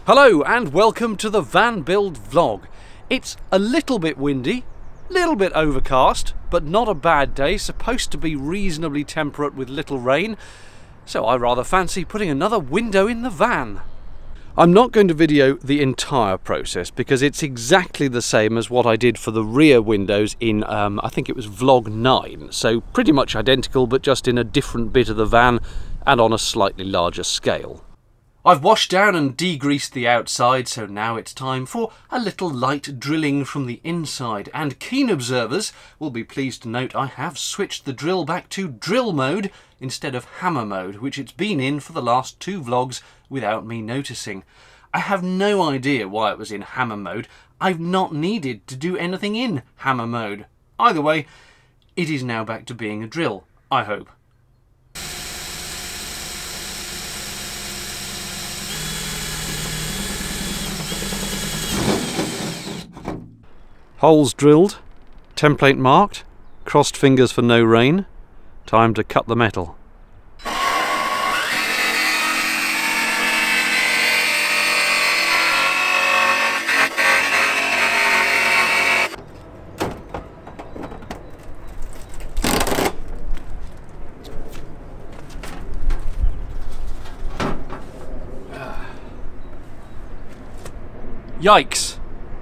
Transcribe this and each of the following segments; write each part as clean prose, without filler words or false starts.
Hello and welcome to the van build vlog. It's a little bit windy, little bit overcast, but not a bad day, supposed to be reasonably temperate with little rain, so I rather fancy putting another window in the van. I'm not going to video the entire process because it's exactly the same as what I did for the rear windows in, I think it was vlog 9, so pretty much identical but just in a different bit of the van and on a slightly larger scale. I've washed down and degreased the outside, so now it's time for a little light drilling from the inside. And keen observers will be pleased to note I have switched the drill back to drill mode instead of hammer mode, which it's been in for the last 2 vlogs without me noticing. I have no idea why it was in hammer mode. I've not needed to do anything in hammer mode. Either way, it is now back to being a drill, I hope. Holes drilled, template marked, crossed fingers for no rain. Time to cut the metal. Yikes!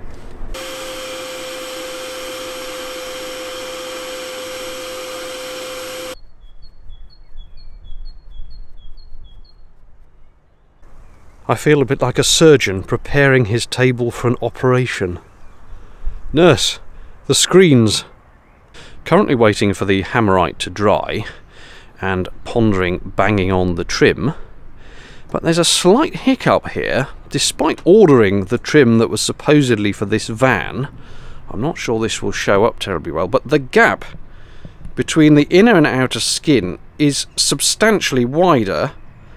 I feel a bit like a surgeon preparing his table for an operation. Nurse, the screens. Currently waiting for the hammerite to dry and pondering banging on the trim. But there's a slight hiccup here. Despite ordering the trim that was supposedly for this van, I'm not sure this will show up terribly well, but the gap between the inner and outer skin is substantially wider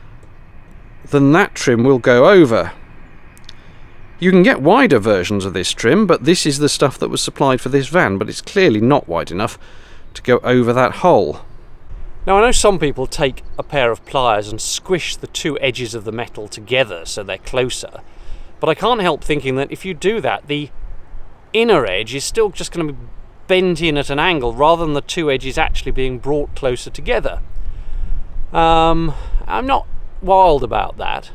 than that trim will go over. You can get wider versions of this trim, but this is the stuff that was supplied for this van, but it's clearly not wide enough to go over that hole. Now I know some people take a pair of pliers and squish the 2 edges of the metal together so they're closer, but I can't help thinking that if you do that, the inner edge is still just going to be bent in at an angle rather than the 2 edges actually being brought closer together. I'm not wild about that,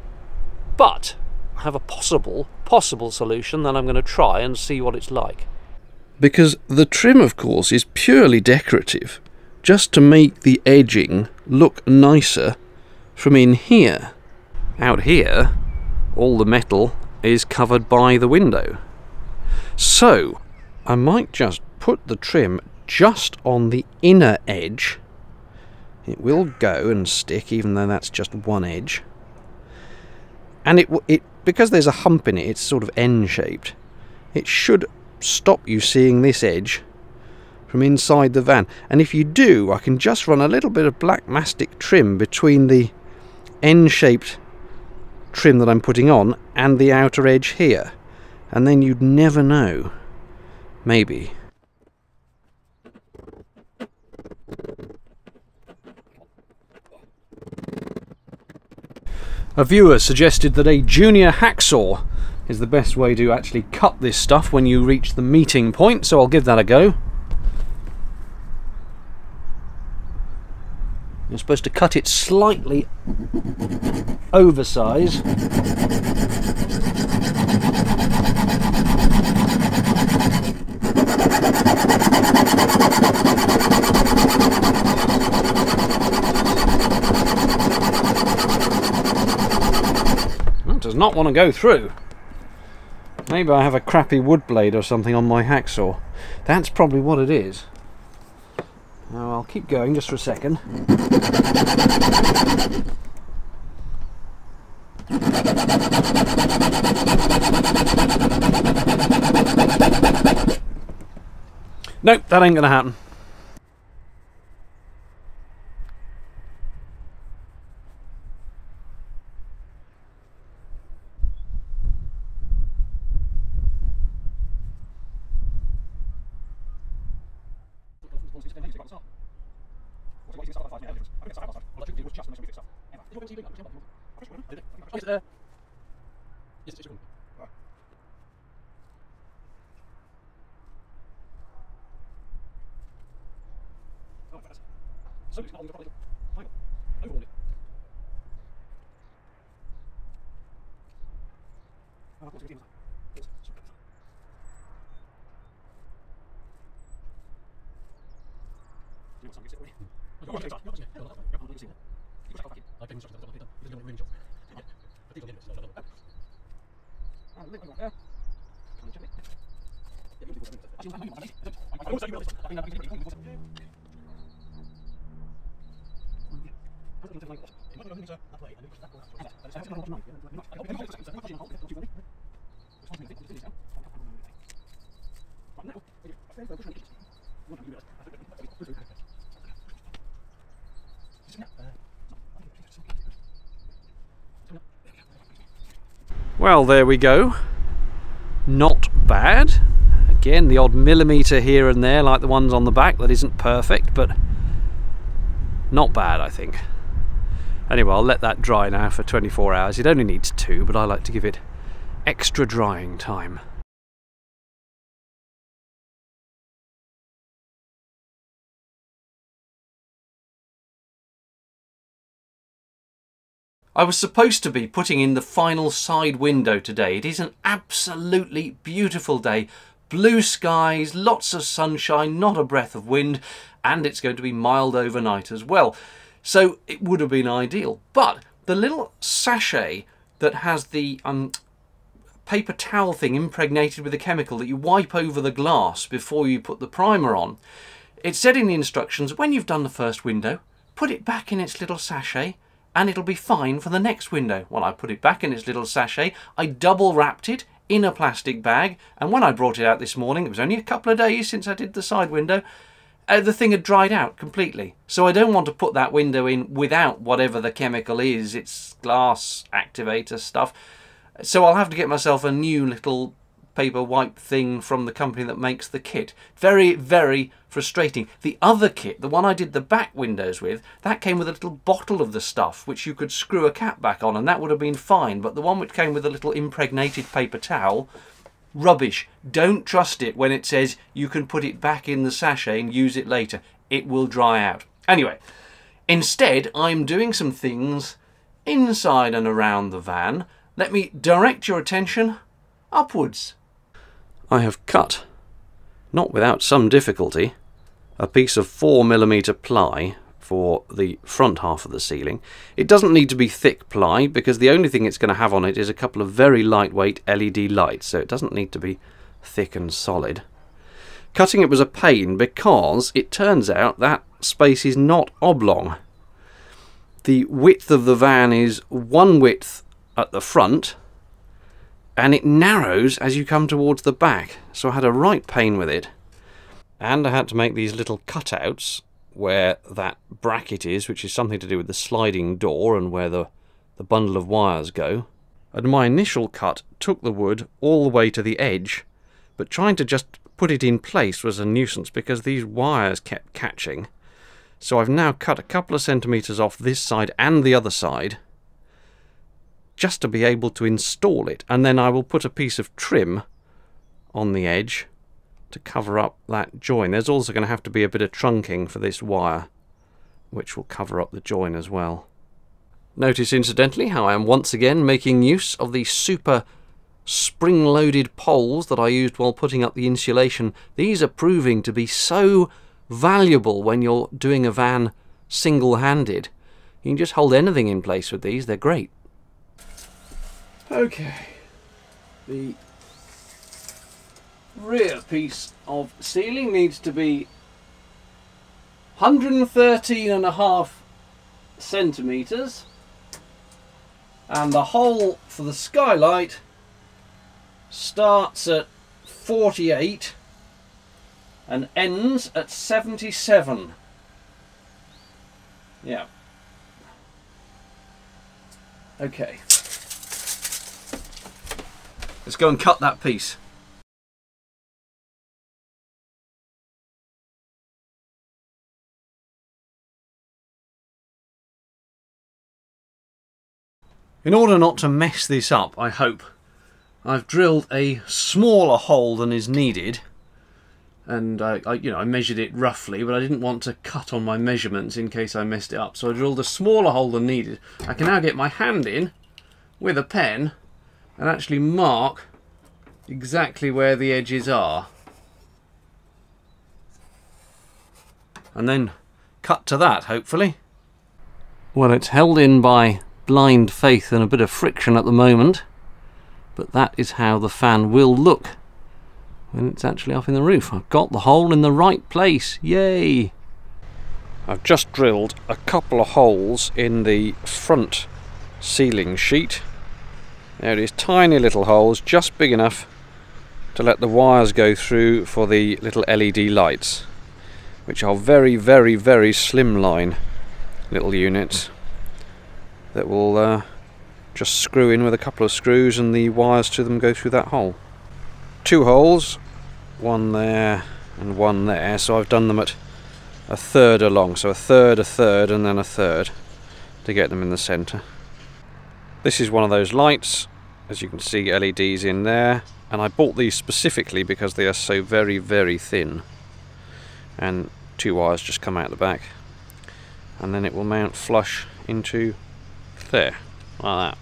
but I have a possible solution that I'm going to try and see what it's like. Because the trim, of course, is purely decorative, just to make the edging look nicer from in here. Out here, all the metal is covered by the window. So I might just put the trim just on the inner edge. It will go and stick, even though that's just one edge. And it because there's a hump in it, it's sort of N-shaped. It should stop you seeing this edge from inside the van. And if you do, I can just run a little bit of black mastic trim between the N-shaped trim that I'm putting on and the outer edge here. And then you'd never know. Maybe. A viewer suggested that a junior hacksaw is the best way to actually cut this stuff when you reach the meeting point, so I'll give that a go. You're supposed to cut it slightly oversize. Does not want to go through. Maybe I have a crappy wood blade or something on my hacksaw. That's probably what it is. Now I'll keep going just for a second. Nope, that ain't gonna happen. Well, there we go. Not bad. Again, the odd millimetre here and there, like the ones on the back, that isn't perfect, but not bad, I think. Anyway, I'll let that dry now for 24 hours. It only needs 2, but I like to give it extra drying time. I was supposed to be putting in the final side window today. It is an absolutely beautiful day. Blue skies, lots of sunshine, not a breath of wind, and it's going to be mild overnight as well. So it would have been ideal. But the little sachet that has the paper towel thing impregnated with a chemical that you wipe over the glass before you put the primer on, it said in the instructions, when you've done the first window, put it back in its little sachet and it'll be fine for the next window. Well, I put it back in its little sachet, I double wrapped it in a plastic bag, and when I brought it out this morning, it was only a couple of days since I did the side window, the thing had dried out completely. So I don't want to put that window in without whatever the chemical is. It's glass activator stuff. So I'll have to get myself a new little paper wipe thing from the company that makes the kit. Very, very frustrating. The other kit, the one I did the back windows with, that came with a little bottle of the stuff which you could screw a cap back on, and that would have been fine. But the one which came with a little impregnated paper towel, rubbish. Don't trust it when it says you can put it back in the sachet and use it later. It will dry out. Anyway, instead I'm doing some things inside and around the van. Let me direct your attention upwards. I have cut, not without some difficulty, a piece of 4mm ply for the front half of the ceiling. It doesn't need to be thick ply because the only thing it's going to have on it is a couple of very lightweight LED lights, so it doesn't need to be thick and solid. Cutting it was a pain because it turns out that space is not oblong. The width of the van is one width at the front, and it narrows as you come towards the back, so I had a right pain with it. And I had to make these little cutouts where that bracket is, which is something to do with the sliding door and where the bundle of wires go. And my initial cut took the wood all the way to the edge, but trying to just put it in place was a nuisance because these wires kept catching. So I've now cut a couple of centimetres off this side and the other side, just to be able to install it, and then I will put a piece of trim on the edge to cover up that join. There's also going to have to be a bit of trunking for this wire, which will cover up the join as well. Notice incidentally how I am once again making use of the super spring-loaded poles that I used while putting up the insulation. These are proving to be so valuable when you're doing a van single-handed. You can just hold anything in place with these, they're great. Okay, the rear piece of ceiling needs to be 113.5 centimetres, and the hole for the skylight starts at 48 and ends at 77. Yeah. Okay. Let's go and cut that piece. In order not to mess this up, I hope, I've drilled a smaller hole than is needed and I measured it roughly, but I didn't want to cut on my measurements in case I messed it up, so I drilled a smaller hole than needed. I can now get my hand in with a pen and actually mark exactly where the edges are, and then cut to that, hopefully. Well, it's held in by blind faith and a bit of friction at the moment, but that is how the fan will look when it's actually up in the roof. I've got the hole in the right place, yay! I've just drilled a couple of holes in the front ceiling sheet. There it is, tiny little holes, just big enough to let the wires go through for the little LED lights, which are very, very, very slimline little units that will just screw in with a couple of screws and the wires to them go through that hole. 2 holes, one there and one there, so I've done them at a third along, so a third, and then a third to get them in the centre. This is one of those lights, as you can see, LEDs in there, and I bought these specifically because they are so very, very thin, and 2 wires just come out the back, and then it will mount flush into there, like that.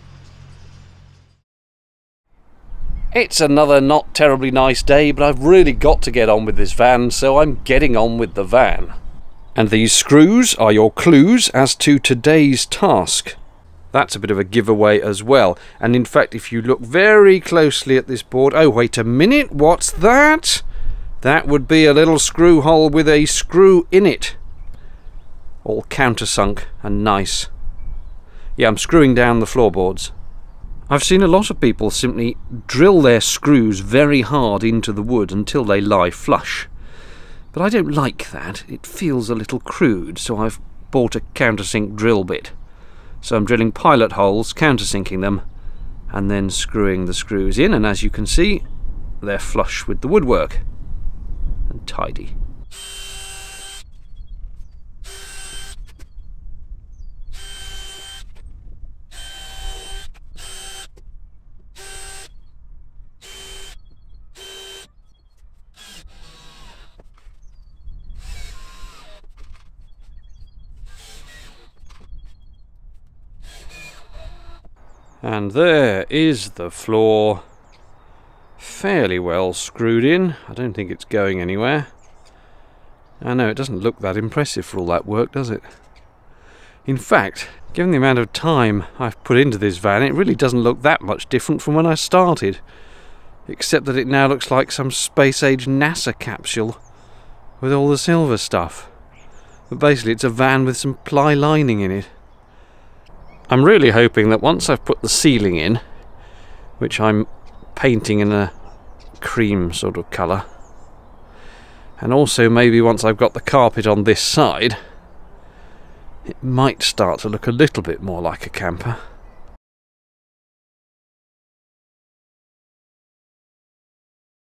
It's another not terribly nice day, but I've really got to get on with this van, so I'm getting on with the van. And these screws are your clues as to today's task. That's a bit of a giveaway as well. And in fact, if you look very closely at this board... Oh, wait a minute, what's that? That would be a little screw hole with a screw in it. All countersunk and nice. Yeah, I'm screwing down the floorboards. I've seen a lot of people simply drill their screws very hard into the wood until they lie flush. But I don't like that. It feels a little crude, so I've bought a countersink drill bit. So I'm drilling pilot holes, countersinking them, and then screwing the screws in, and as you can see, they're flush with the woodwork and tidy. And there is the floor, fairly well screwed in. I don't think it's going anywhere. I know, it doesn't look that impressive for all that work, does it? In fact, given the amount of time I've put into this van, it really doesn't look that much different from when I started. Except that it now looks like some space-age NASA capsule with all the silver stuff. But basically it's a van with some ply lining in it. I'm really hoping that once I've put the ceiling in, which I'm painting in a cream sort of colour, and also maybe once I've got the carpet on this side, it might start to look a little bit more like a camper.